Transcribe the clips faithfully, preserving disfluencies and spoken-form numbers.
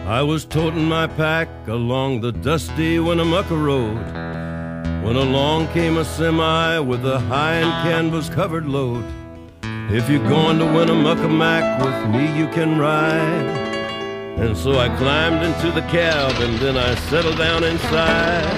I was toting my pack along the dusty Winnemucca road when along came a semi with a high and canvas covered load. If you're going to Winnemucca Mac with me, you can ride. And so I climbed into the cab and then I settled down inside.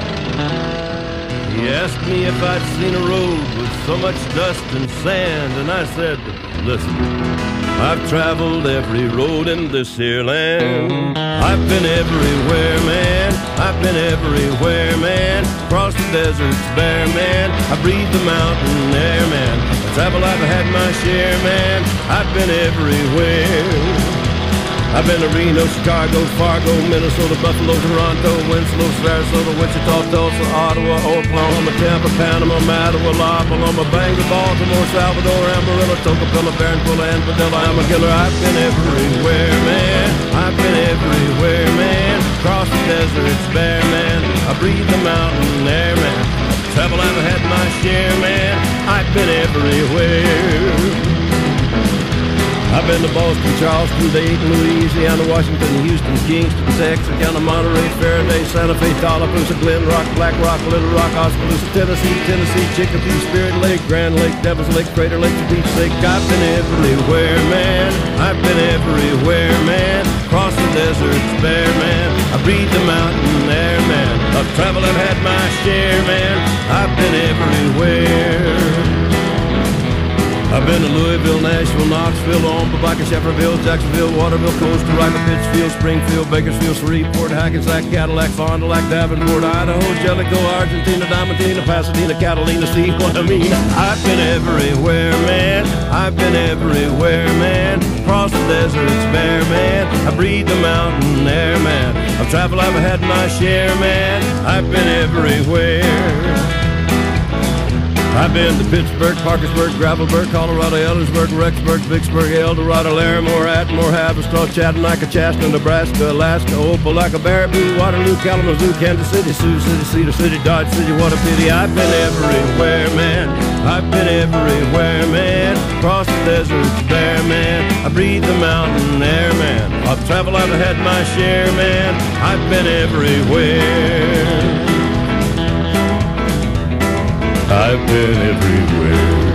He asked me if I'd seen a road with so much dust and sand, and I said, listen, I've traveled every road in this here land. I've been everywhere, man. I've been everywhere, man. Across the deserts bare, man. I breathe the mountain air, man. The travel I've had my share, man. I've been everywhere. I've been to Reno, Chicago, Fargo, Minnesota, Buffalo, Toronto, Winslow, Sarasota, Wichita, Tulsa, Ottawa, Oklahoma, Tampa, Panama, Mattawa, La Paloma, Bangor, Baltimore, Salvador, Amarillo, Tocopilla, Barranquilla, and Padilla. I'm a killer. I've been everywhere, man. I've been everywhere, man. Across the deserts bare, man. I breathe the mountain air, man. Travel I've had my share, man. I've been everywhere. I've been to Boston, Charleston, Dayton, Louisiana, Washington, Houston, Kingston, Texarkana, Monterey, Faraday, Santa Fe, Tallapoosa, Glen Rock, Black Rock, Little Rock, Oskaloosa, Tennessee, Tennessee, Chicopee, Spirit Lake, Grand Lake, Devil's Lake, Crater Lake, Beach Lake. I've been everywhere, man. I've been everywhere, man. Across the deserts bare, man. I breathe the mountain air, man. I've traveled, I've had my share, man. I've been everywhere. I've been to Louisville, Nashville, Knoxville, Omaha, Shefferville, Jacksonville, Waterville, Costa Rica, Pittsfield, Springfield, Bakersfield, Shreveport, Hackensack, Cadillac, Fond du Lac, Davenport, Idaho, Jellicoe, Argentina, Diamantina, Pasadena, Catalina, see what I mean? I've been everywhere, man. I've been everywhere, man. Across the deserts bare, man. I breathe the mountain air, man. I've traveled, I've had my share, man. I've been everywhere. I've been to Pittsburgh, Parkersburg, Gravelburg, Colorado, Ellersburg, Rexburg, Vicksburg, El Dorado, Larimore, Atmore, Haverstraw, Chattanooga, Chaska, Nebraska, Alaska, Opelika, Baraboo, Waterloo, Kalamazoo, Kansas City, Sioux City, Cedar City, Dodge City, what a pity. I've been everywhere, man. I've been everywhere, man. Across the deserts bare, man. I breathe the mountain air, man. I've traveled, I've had my share, man. I've been everywhere. I've been everywhere.